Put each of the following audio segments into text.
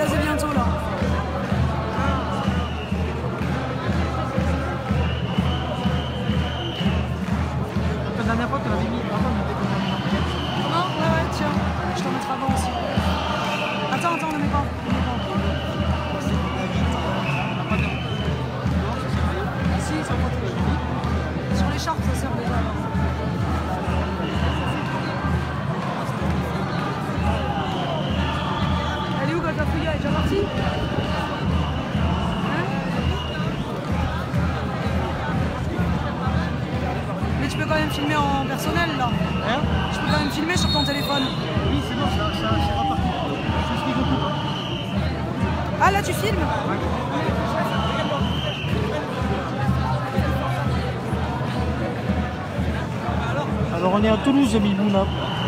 gazer bientôt là. La dernière fois, tu l'avais mis. Non, ouais, tiens, je t'en mettrai avant aussi. Attends, ne mets pas. Si, ça protège. Sur l'écharpe, ça sert déjà. Elle est où, Gatafouilla? Elle est déjà partie? Mais tu peux quand même filmer en personnel là. Hein? Tu peux quand même filmer sur ton téléphone. Oui, c'est bon, c'est reparti. Je explique au coup. Ah là tu filmes? Ouais. Alors on est à Toulouse, Mibouna.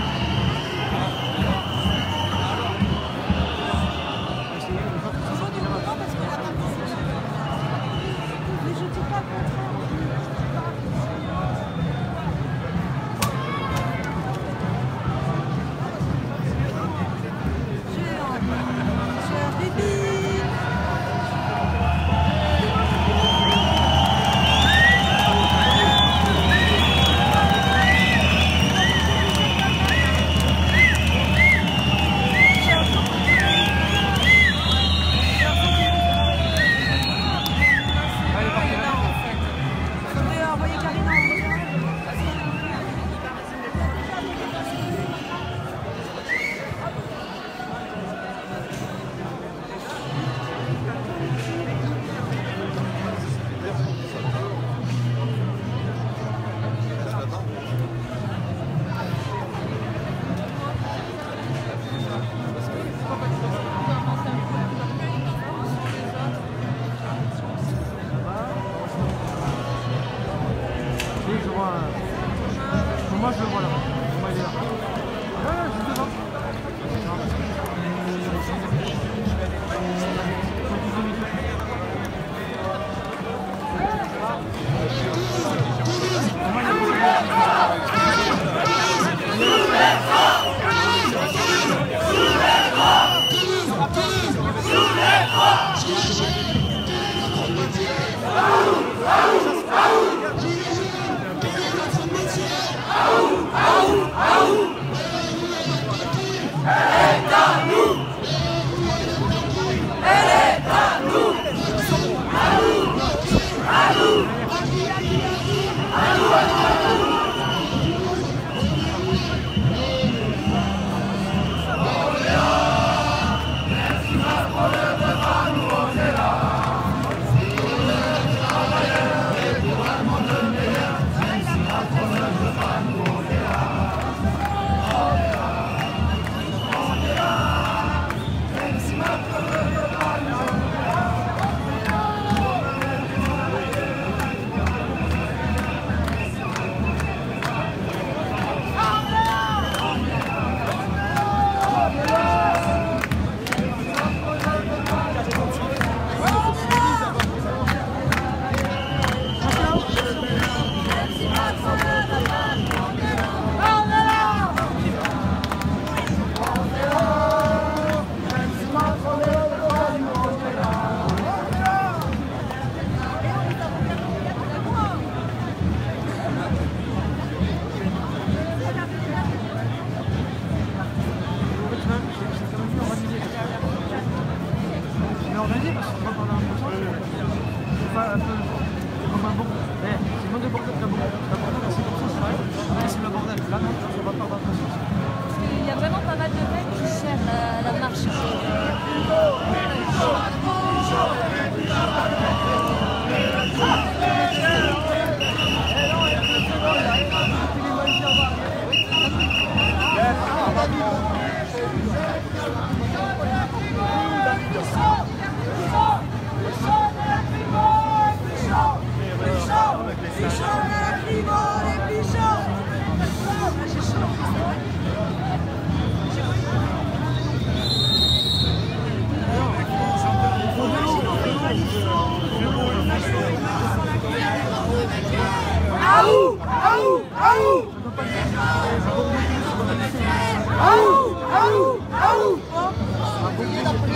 Moi je le vois là. Moi il est là. Ouais, juste devant.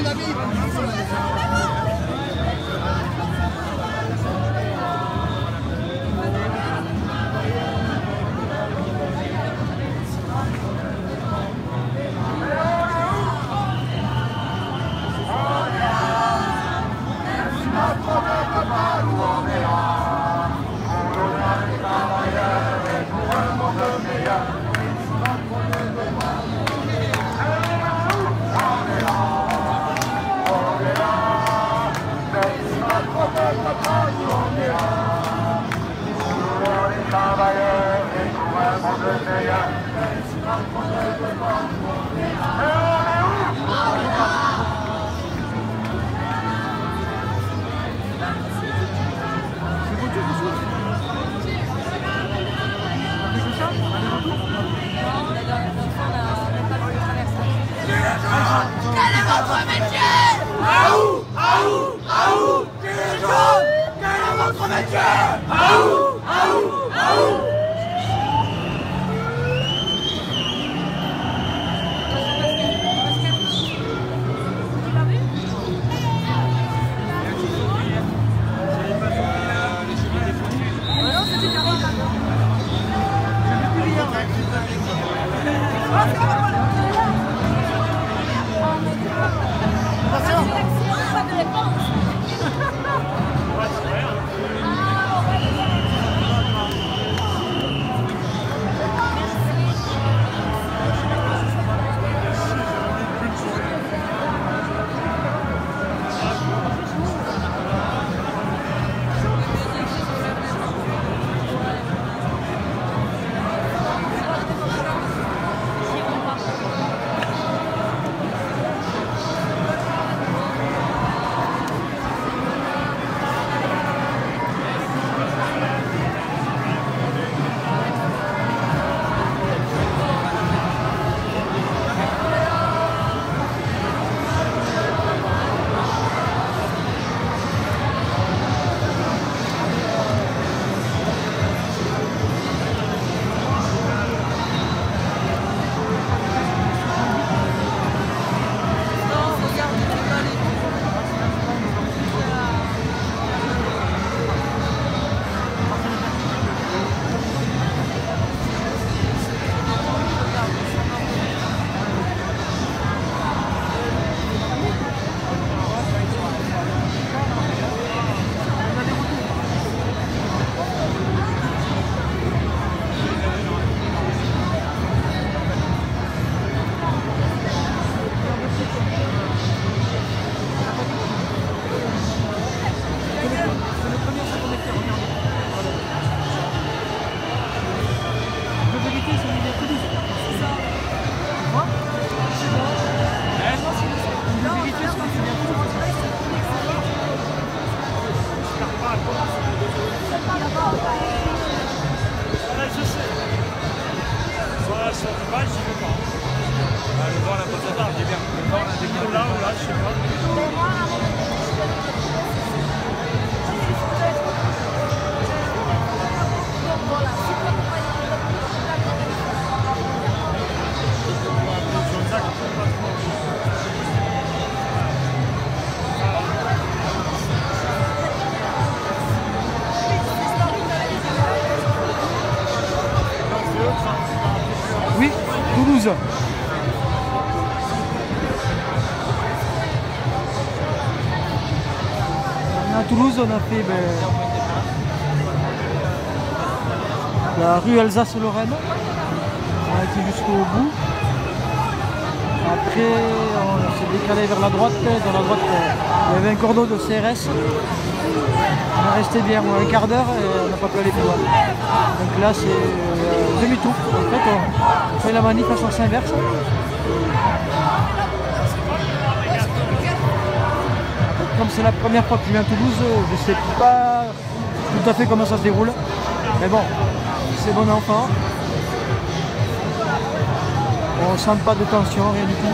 Quel est votre métier? Aou, aou, aou, dirigeant. Quel est votre métier? Aou, aou, aou. Oui, Toulouse. À Toulouse, on a fait la rue Alsace-Lorraine. On a été jusqu'au bout. Après, on s'est décalé vers la droite. Dans la droite, il y avait un cordon de CRS. On est resté bien un quart d'heure et on n'a pas pu aller plus loin. Donc là, c'est demi-tour. En fait, on fait la manif à sens inverse. Comme c'est la première fois que je viens à Toulouse, je ne sais pas tout à fait comment ça se déroule. Mais bon, c'est bon enfant. On ne sent pas de tension, rien du tout.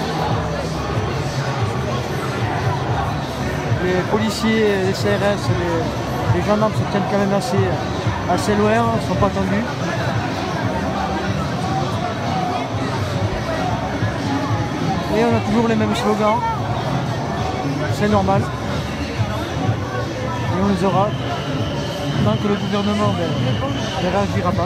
Les policiers, les CRS, les gendarmes se tiennent quand même assez loin, ils ne sont pas tendus. Et on a toujours les mêmes slogans. c'est normal. Et on les aura tant que le gouvernement ne réagira pas.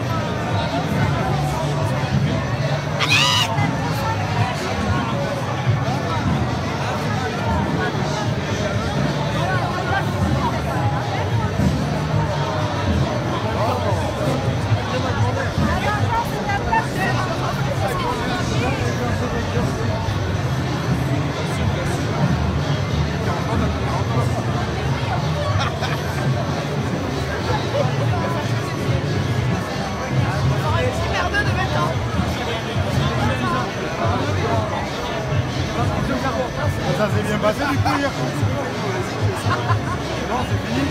Ça s'est bien passé du coup hier. Non, c'est fini.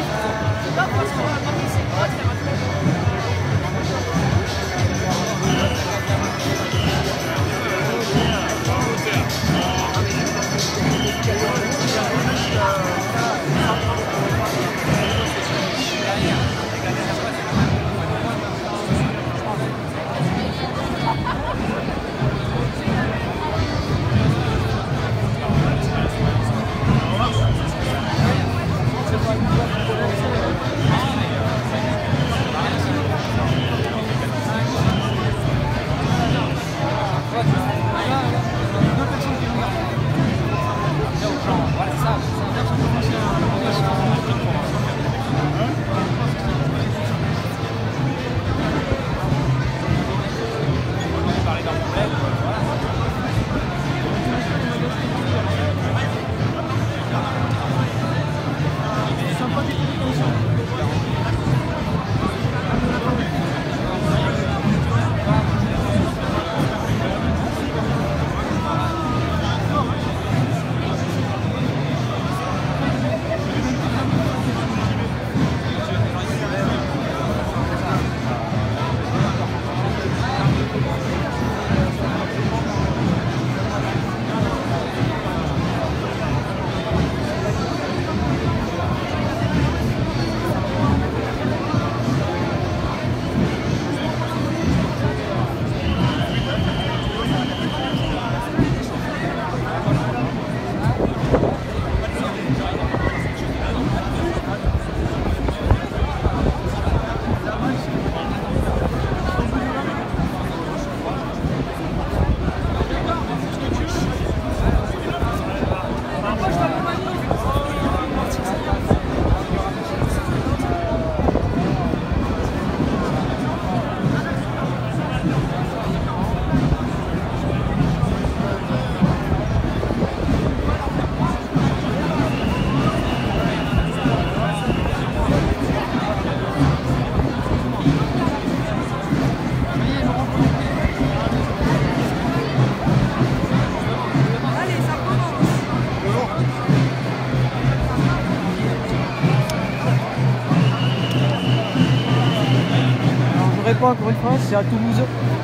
Pas encore une fois, c'est à Toulouse.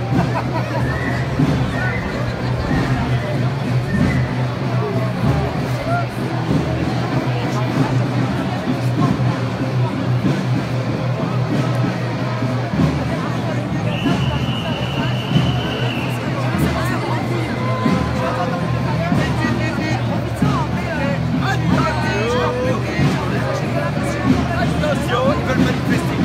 Ils veulent manifester.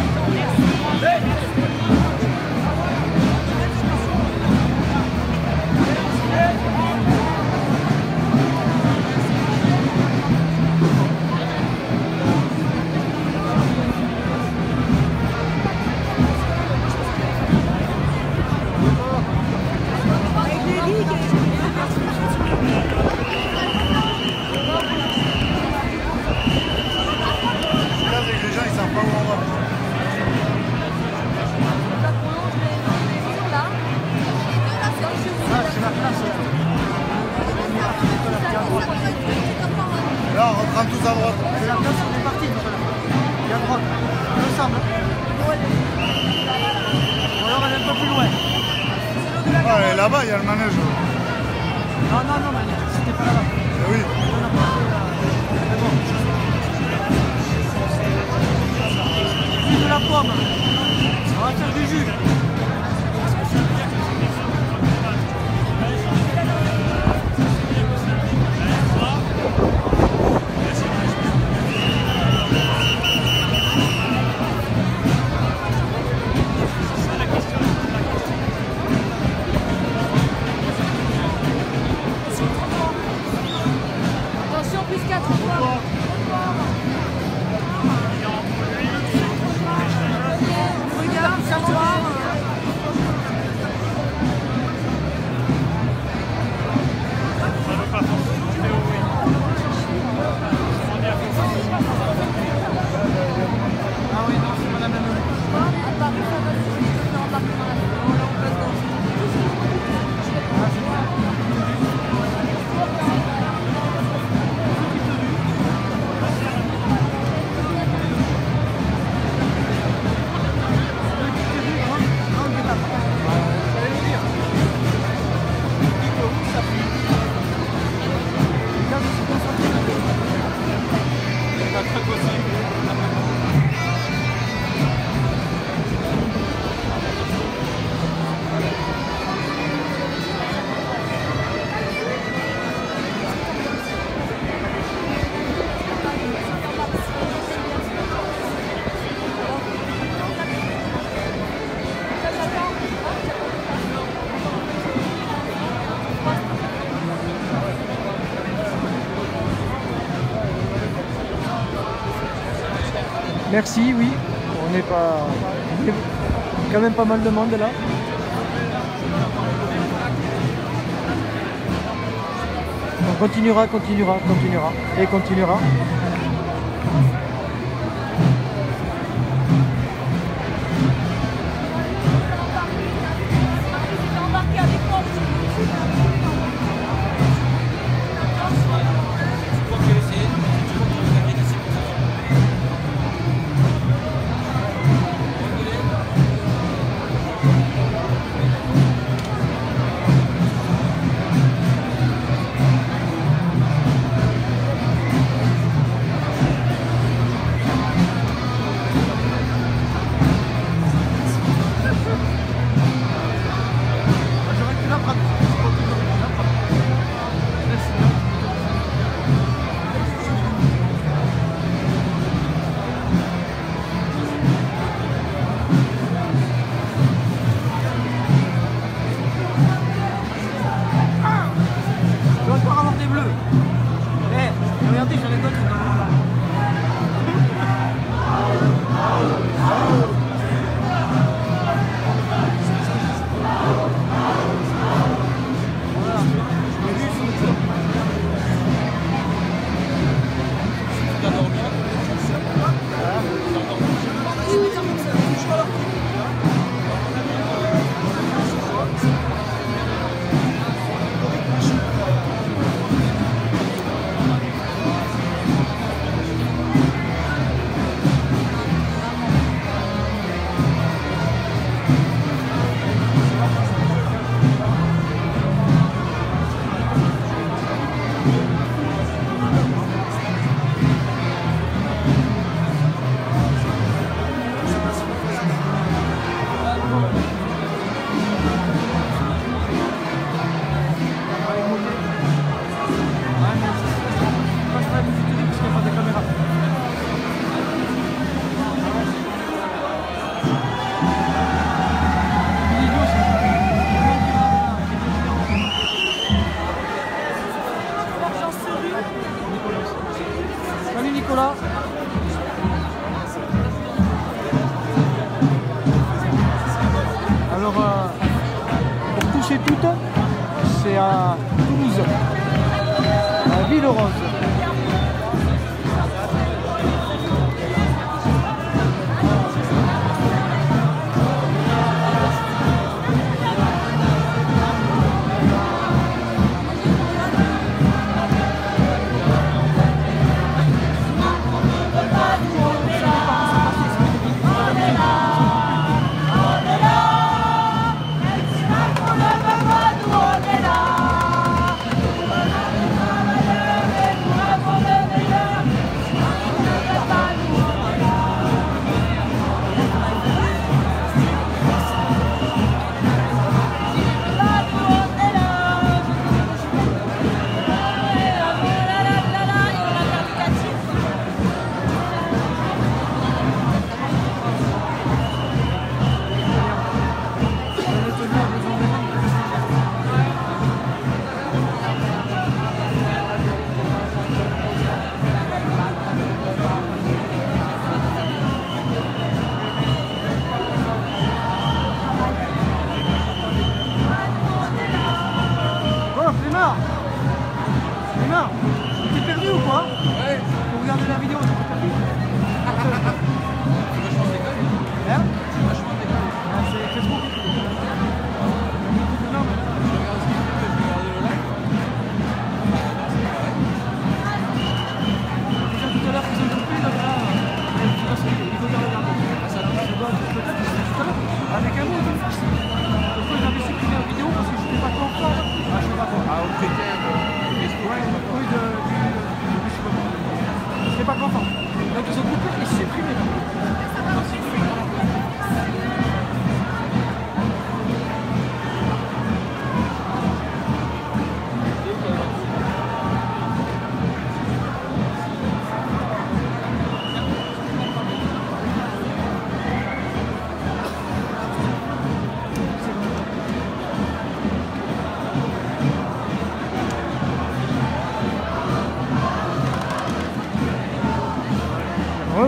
Là, on rentre tous à droite. C'est la place, on est parti. Et à droite, il me semble. Ou alors elle est un peu plus loin. Ah, et là-bas, il y a le manège. Non, mais c'était pas là-bas. Oui. On a pas fait, mais bon. Jus de la pomme. On va faire du jus. Merci, oui. On est quand même pas mal de monde là. On continuera et continuera. Salut Nicolas. Alors, pour tous et toutes, c'est à Toulouse, à Ville-Rose. Clément, t'es perdu ou quoi? Ouais. Pour regarder la vidéo, t'es perdu. C'est vachement décalé. Hein? C'est vachement décalé. Ah, c'est Facebook. Non, mais... Je regarde ce qu'il fait, je regarde le live. Déjà tout à l'heure, ils ont coupé, donc là, il faut dire le regarder. Ah, ça doit être peut-être tout à l'heure, avec un mot de face. Pourquoi j'avais supprimé la vidéo parce que je n'étais pas content. Ah, je sais pas quoi. Ah, au TTM. Ouais, oui, je sais pas quoi. Je n'étais pas content. Donc ils ont coupé et supprimé.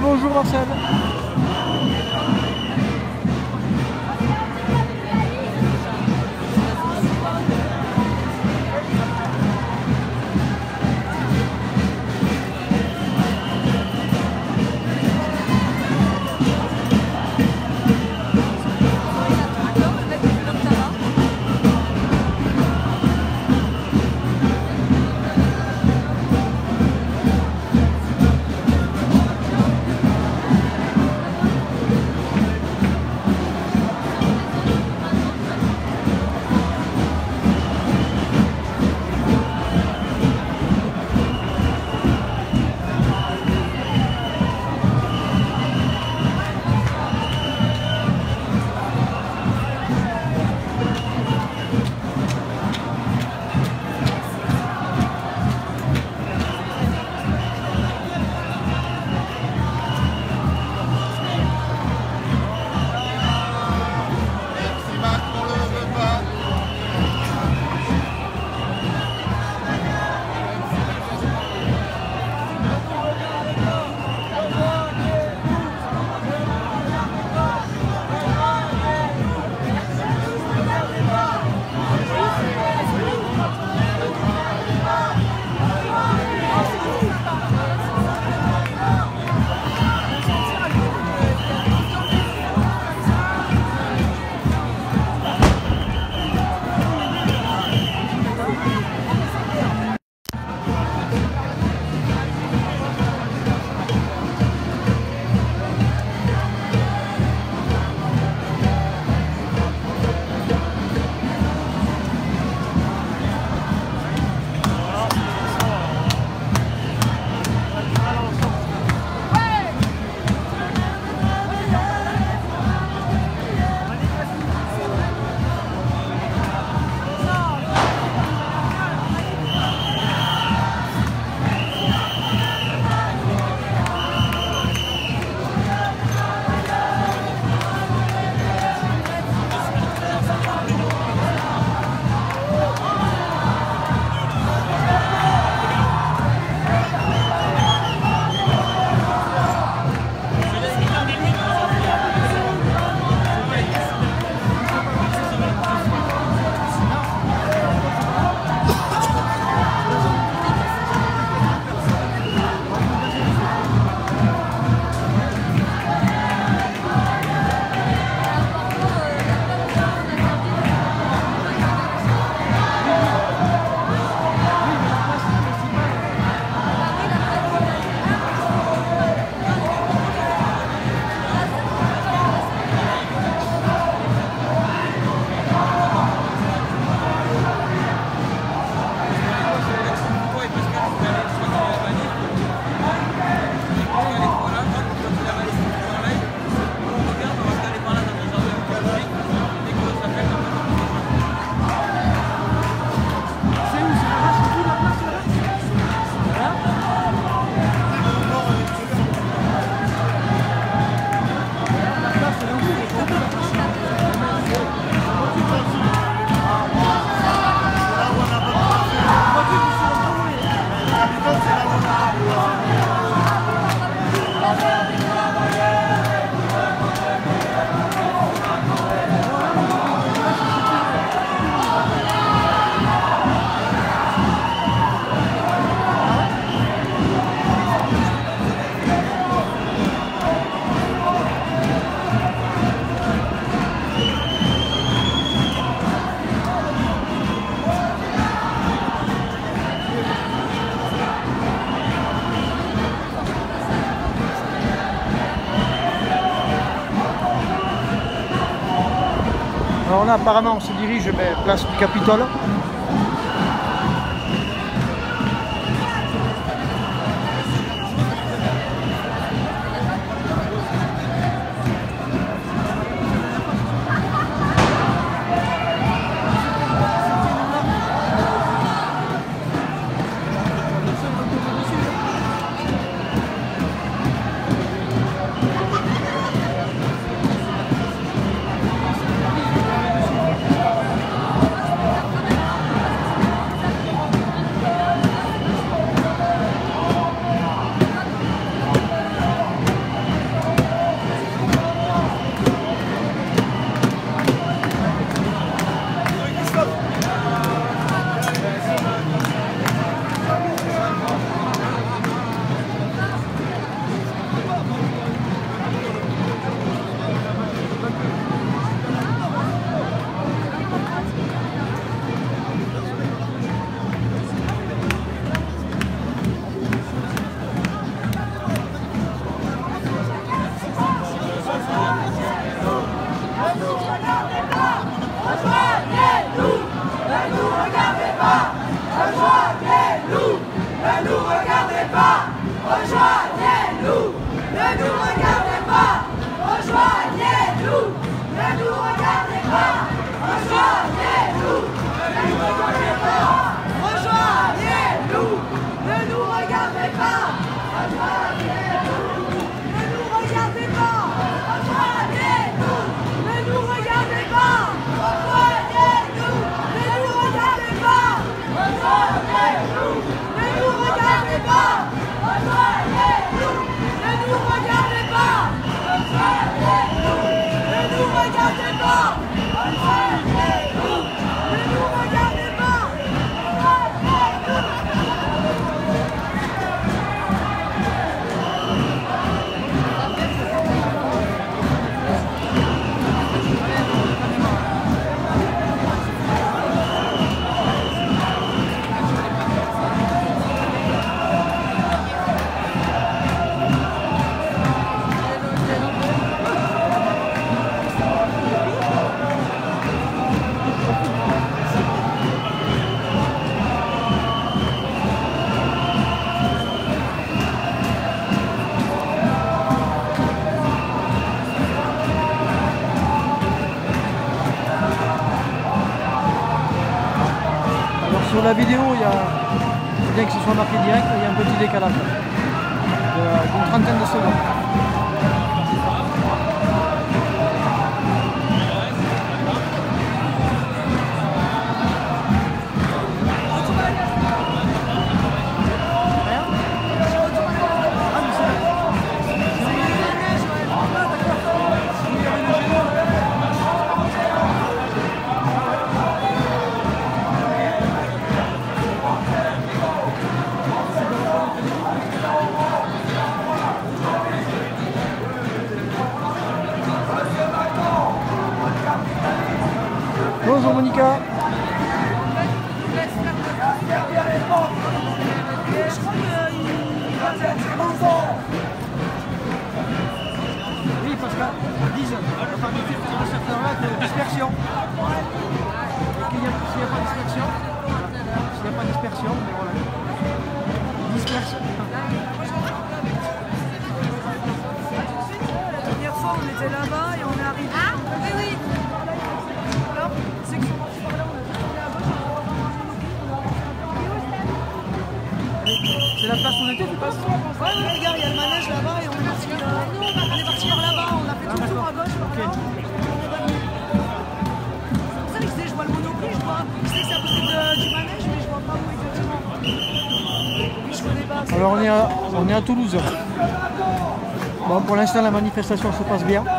Rebonjour Marcel. Alors là, apparemment, on se dirige vers place du Capitole. Rejoignez-nous, ne nous regardez pas. Rejoignez-nous, ne nous regardez pas. Rejoignez-nous, ne nous regardez pas. Rejoignez-nous, ne nous regardez pas. Rejoignez-nous, ne nous regardez pas. Rejoignez-nous, ne nous regardez pas. Rejoignez-nous, ne nous regardez pas. Rejoignez-nous, ne nous regardez pas. Rejoignez-nous, ne nous regardez pas. Rejoignez-nous, ne nous regardez pas. Rejoignez-nous, ne nous regardez pas. Rejoignez-nous, ne nous regardez pas. Sur la vidéo, c'est bien que ce soit marqué direct, il y a un petit décalage d'une trentaine de secondes. Bonjour Monica. Oui, parce qu'à 10 heures, on va faire un certain nombre de dispersion. S'il n'y a pas de dispersion, mais voilà. Disperse. La dernière fois, on était là-bas et on est arrivé. Ah, oui, oui. Là, c'est que par là, on a tourné à gauche, C'est la place où on était, tu passes? ouais, regarde, il y a le manège là-bas et on est parti vers là-bas, on a fait tout le tour à gauche. Ok. C'est pour ça que je disais, je vois le Monoprix, je sais que c'est à côté du manège, mais je vois pas où exactement. Oui, je connais pas. Alors on est à Toulouse. Bon, pour l'instant la manifestation se passe bien.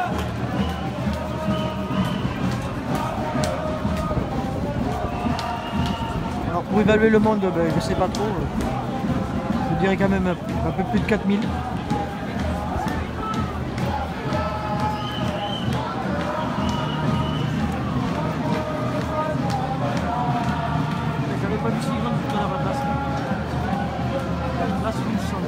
Alors pour évaluer le monde, ben, je ne sais pas trop. Je dirais quand même un peu plus de 4000. J'avais pas vu si grande pour la place. Là, c'est une sonde.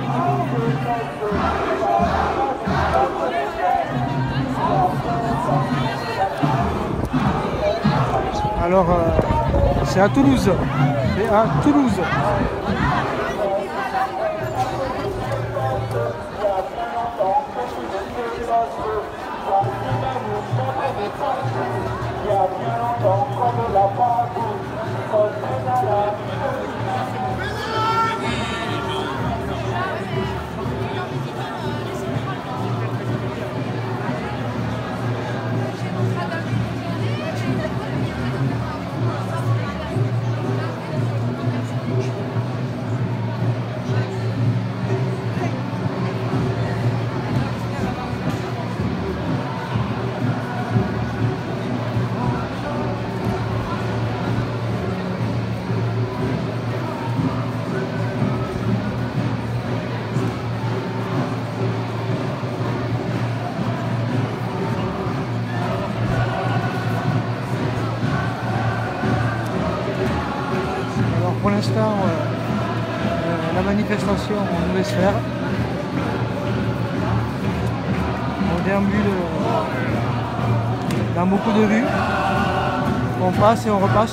Alors, c'est à Toulouse. C'est à Toulouse. Pour l'instant, la manifestation, on nous laisse faire. On déambule dans beaucoup de rues. On passe et on repasse.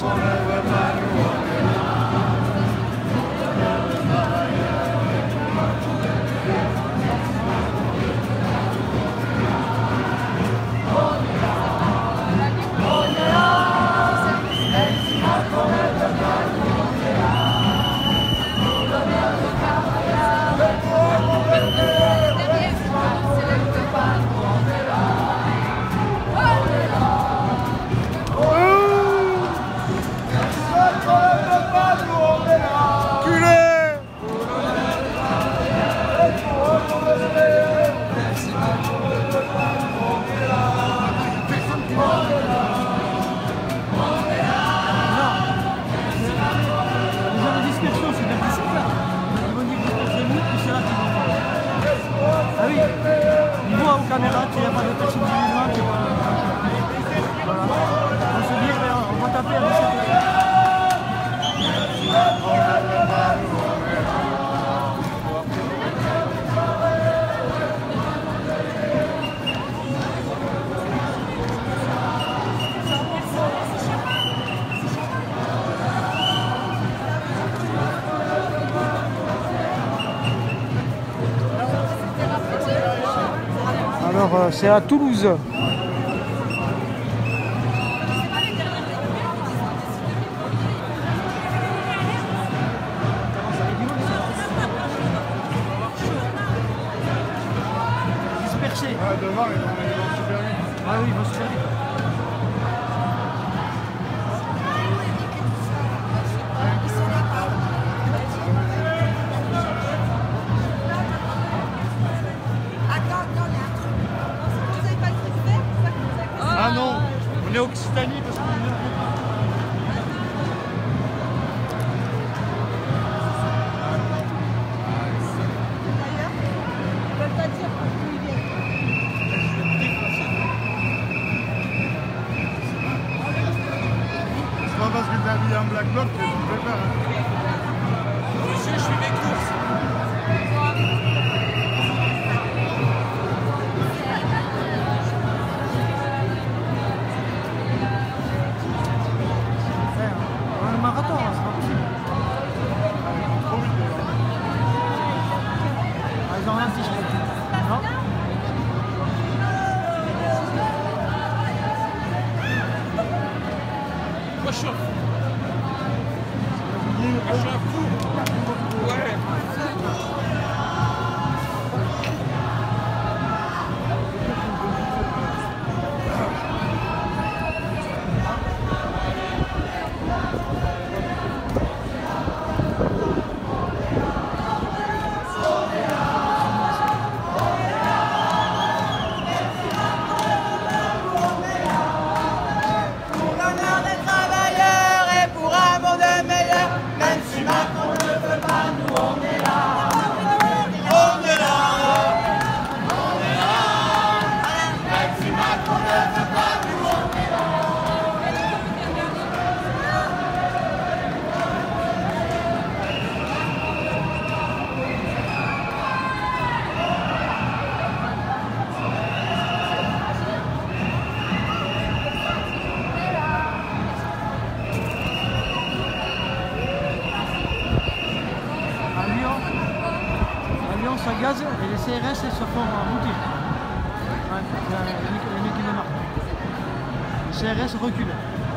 Ah oui, ils voient aux caméras qu'il n'y a pas de personne musulmane qui va... Voilà. On se dit, on va taper à 17h. Alors, c'est à Toulouse. Dispersé. Ah, devant, ils vont super vite. Ah oui, ils vont super vite. Ah non, on est Occitanie parce qu'on est... C'est pas parce que t'as mis un black bloc que tu peux faire. Monsieur, je fais mes courses. Un marathon, là, c'est pas possible. Ah, ils ont un t-shirt. Non? Moi, je chauffe. Il est cases et les CRS se font router. Ouais, le mec qui me marque. Les CRS reculent.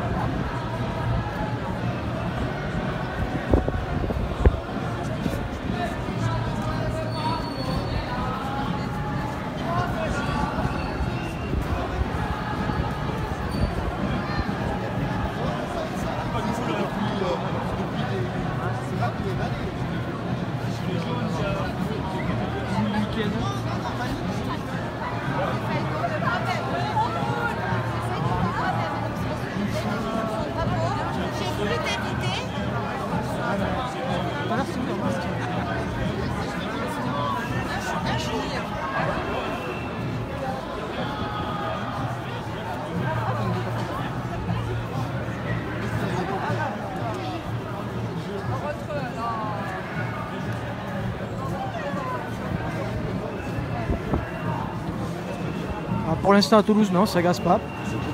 Pour l'instant à Toulouse, non, ça gaze pas.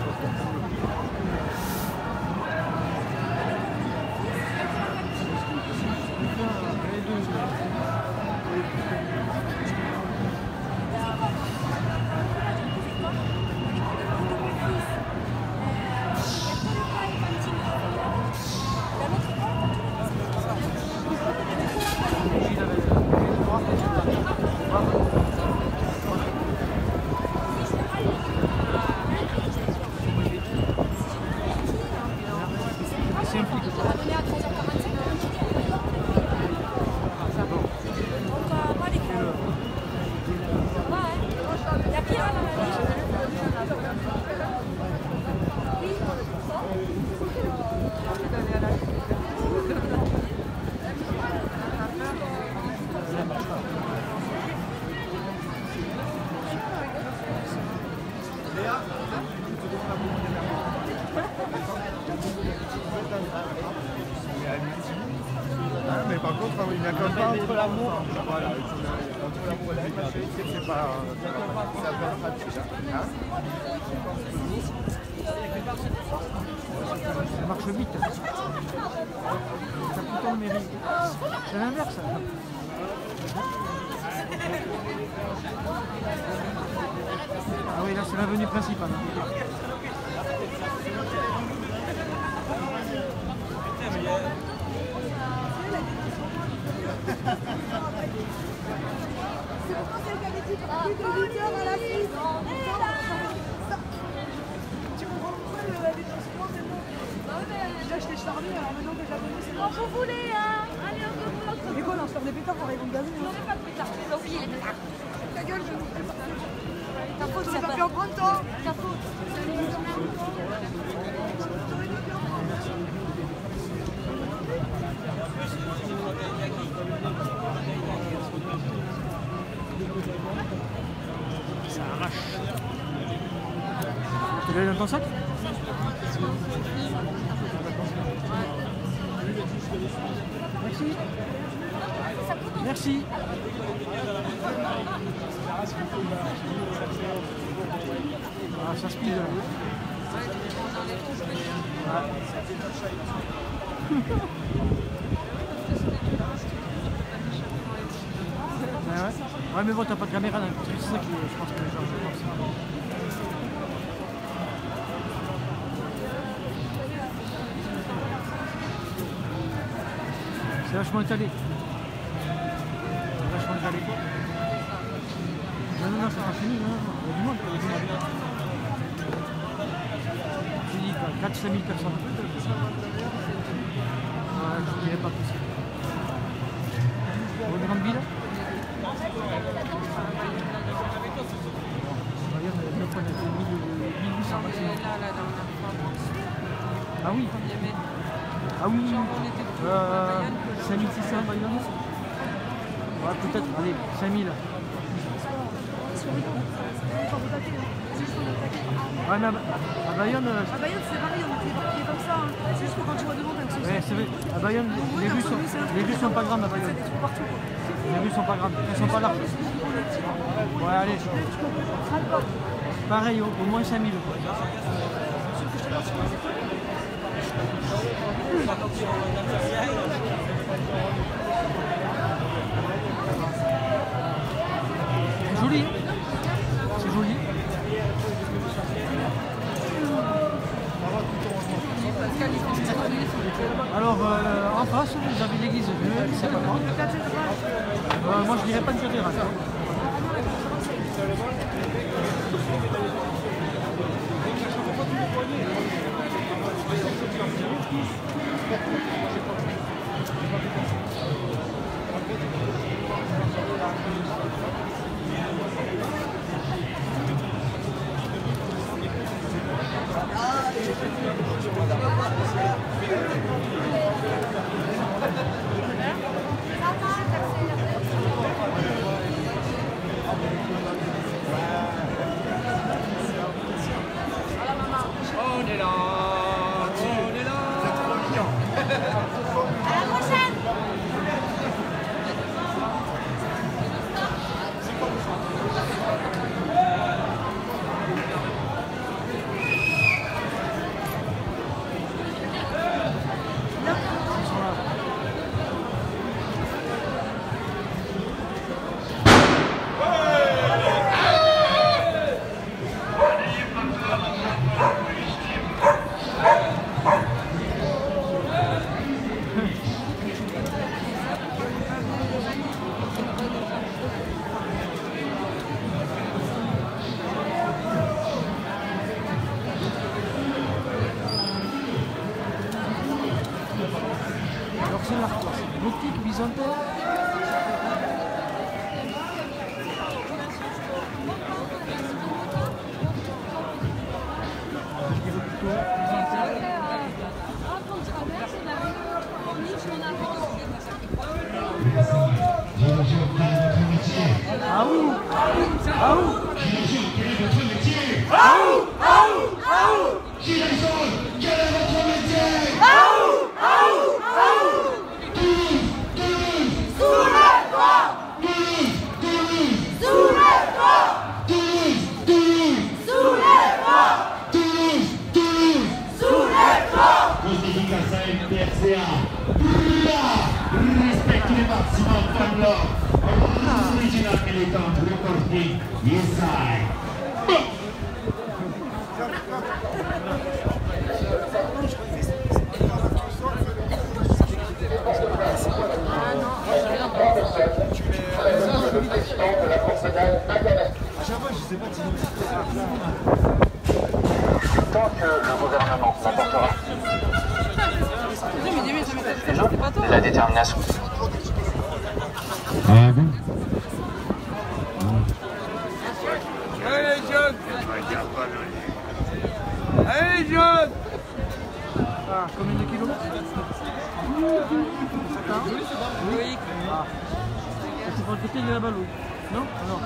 Mais par contre, il n'y a quand même pas entre l'amour. Voilà, entre l'amour et la maturité, c'est pas. Ça peut être pratique. Ça marche vite. Ça plutôt le mérite. C'est l'inverse. Ah oui, là c'est l'avenue principale. C'est pourquoi c'est le cas des titres. Plus de 8 heures à la suite. Tu comprends pourquoi le détachement c'est bon? Déjà je t'ai charmé, alors maintenant que je la connais, c'est bon. Vous voulez, hein? Allez, on se Mais quoi, on se faire des pétards, ils vont me gazer. On fait pas de pétard, tu les as oubliés les pétards. Ta gueule, je vous fais pas. Ta faute, Tu ça vas va. plus en prendre toi. Ta faute. Ça arrache. Tu l'as dans ton sac? Merci. Merci. Ah, ça speed là. Ouais, mais bon, t'as pas de caméra là, c'est ça qui je pense que les gens pensent. C'est vachement étalé. C'est vachement étalé. Non, c'est pas fini, non, il y a du monde, il y a du monde. Je dis quoi, 4-5 000 personnes. Ouais, je dirais pas possible. Aux grandes villes. Ah oui. Ah oui. 5600 Bayonne. Ouais, peut-être, allez, 5000. Ouais, mais à Bayonne. À Bayonne, c'est pareil, on est comme ça. Hein. C'est juste que quand tu vois devant, t'as un souci. Ouais, c'est vrai. À Bayonne, les rues sont pas grandes à Bayonne. Les rues sont pas grandes, elles sont pas larges. Ouais, allez. Pareil, au moins 5000. joli. C'est joli. Alors en face, vous avez l'église bleue, c'est pas grave. Moi je dirais pas une cathédrale. On est là, on est là. C'est trop mignon. À la prochaine. Alors c'est l'art quoi, c'est gothique, byzantin. Je dirais plutôt byzantin. Ah oui. Ah oui. Respectez le maximum comme l'homme. Original militant, recording, yes I. Tant que le gouvernement n'apportera la détermination. Ah bon? Allez, jeune. Allez, jeune. Ah, combien de kilos? Oui. Ah. C'est pour le côté de la balle, oui. Non? Non.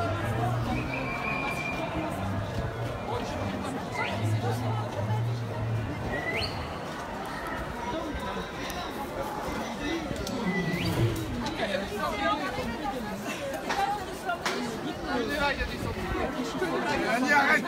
Allez, arrête.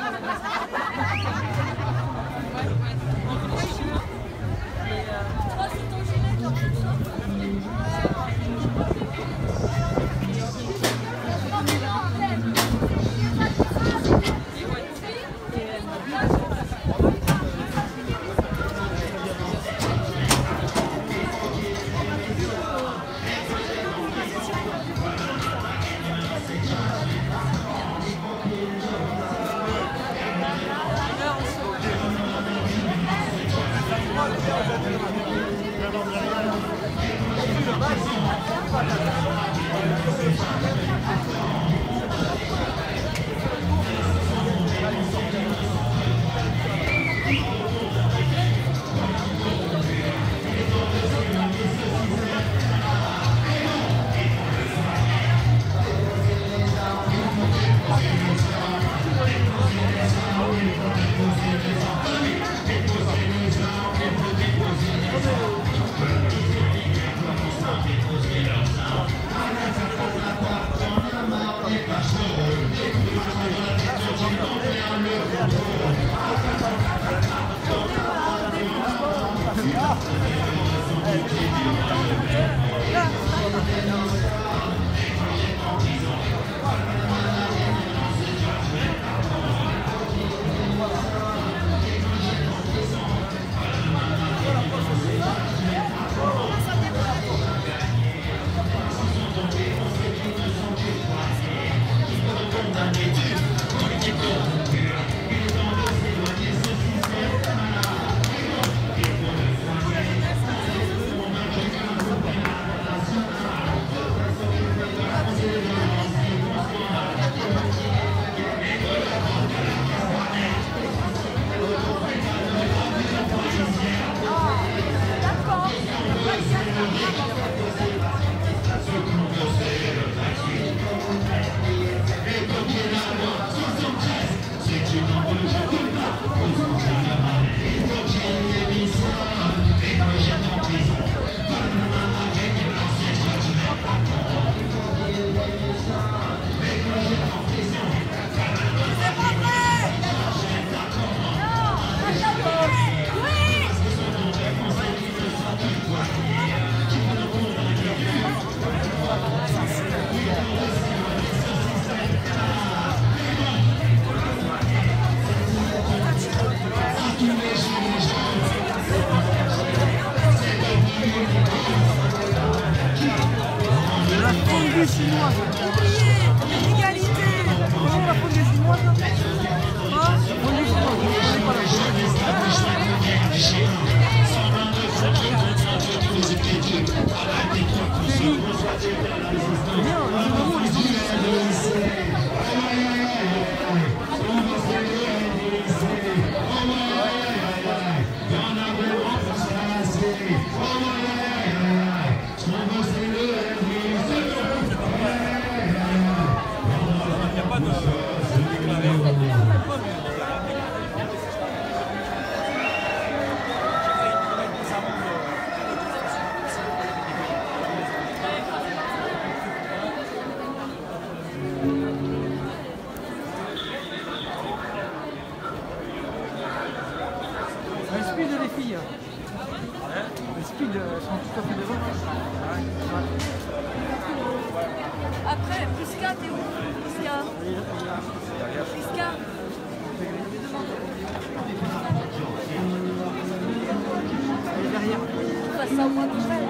ça au mois de mai.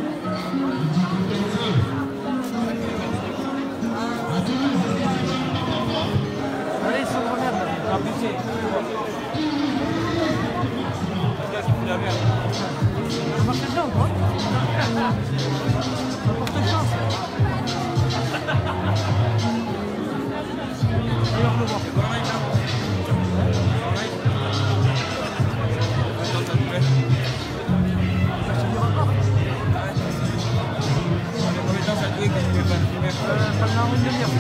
Allez, centre merde. Ah, poussé. Ça marche bien ou quoi? Ça porte chance. D'ailleurs, le voir. Pendant une demi-heure.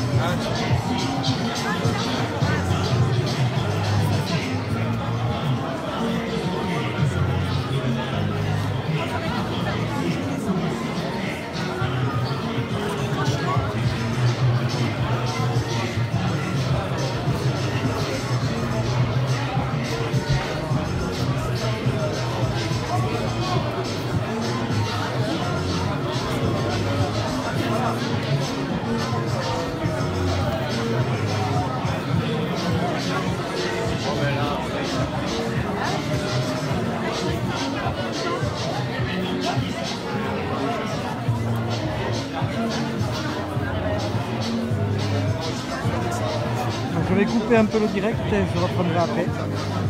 Donc je vais couper un peu le direct et je reprendrai après.